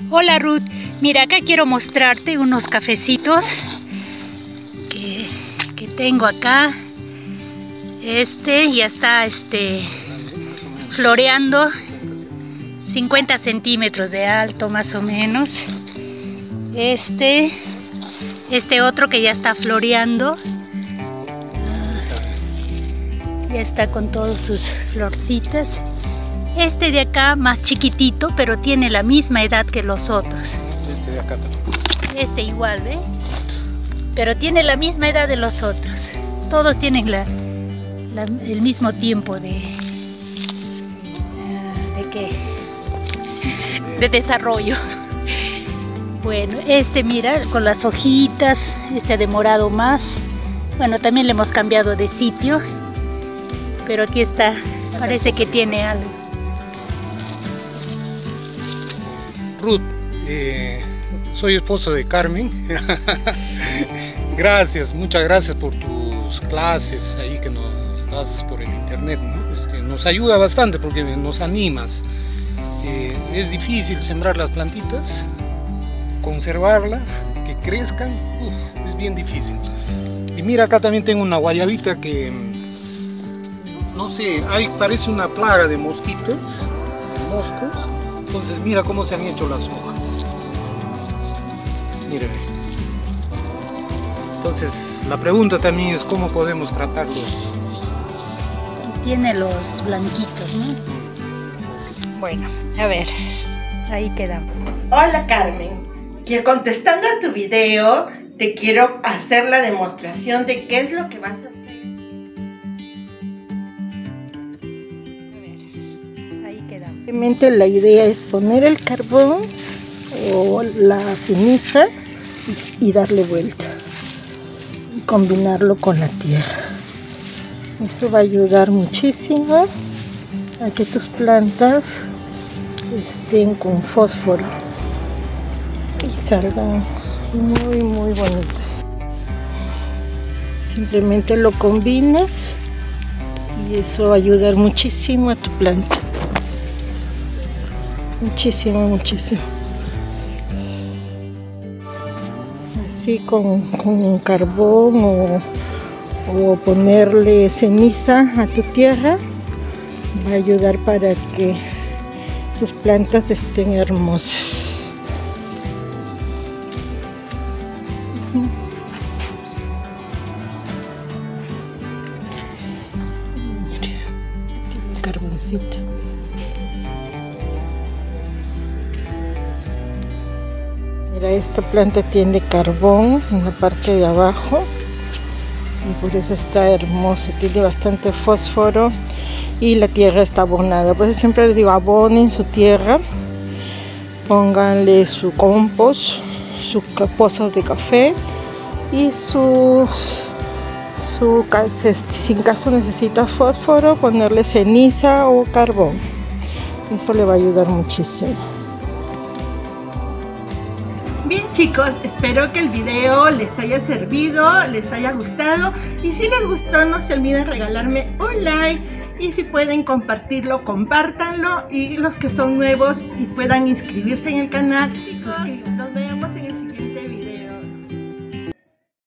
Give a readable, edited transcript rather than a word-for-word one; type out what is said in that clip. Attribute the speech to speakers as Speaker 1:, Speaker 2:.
Speaker 1: Hola Ruth, mira, acá quiero mostrarte unos cafecitos que tengo acá. Ya está floreando, 50 centímetros de alto más o menos. Este otro que ya está floreando, ya está con todas sus florcitas. Este de acá más chiquitito, pero tiene la misma edad que los otros.
Speaker 2: Este de acá también.
Speaker 1: Este igual, ¿ve? Pero tiene la misma edad de los otros. Todos tienen el mismo tiempo de desarrollo. Bueno, mira, con las hojitas, ha demorado más. Bueno, también le hemos cambiado de sitio, pero aquí está, parece que tiene algo.
Speaker 2: Ruth, soy esposo de Carmen. Gracias, muchas gracias por tus clases ahí que nos das por el internet, ¿no? Nos ayuda bastante porque nos animas. Es difícil sembrar las plantitas, conservarlas, que crezcan, es bien difícil. Y mira, acá también tengo una guayabita que, no sé, parece una plaga de mosquitos, de moscos. Entonces mira cómo se han hecho las hojas. Miren. Entonces la pregunta también es cómo podemos tratarlos.
Speaker 1: Tiene los blanquitos, ¿no? Bueno, a ver, ahí quedamos.
Speaker 3: Hola Carmen, contestando a tu video, te quiero hacer la demostración de qué es lo que vas a hacer.
Speaker 4: Simplemente la idea es poner el carbón o la ceniza y darle vuelta y combinarlo con la tierra. Eso va a ayudar muchísimo a que tus plantas estén con fósforo y salgan muy bonitas. Simplemente lo combinas y eso va a ayudar muchísimo a tu planta. Muchísimo. Así con carbón o ponerle ceniza a tu tierra va a ayudar para que tus plantas estén hermosas. Mira, tiene carboncito. Mira, esta planta tiene carbón en la parte de abajo y por eso está hermosa, tiene bastante fósforo y la tierra está abonada. Pues siempre les digo, abonen su tierra, pónganle su compost, sus pozas de café y si en caso necesita fósforo, ponerle ceniza o carbón. Eso le va a ayudar muchísimo.
Speaker 3: Bien chicos, espero que el video les haya servido, les haya gustado, y si les gustó no se olviden regalarme un like, y si pueden compartirlo, compártanlo, y los que son nuevos y puedan inscribirse en el canal, chicos, nos vemos.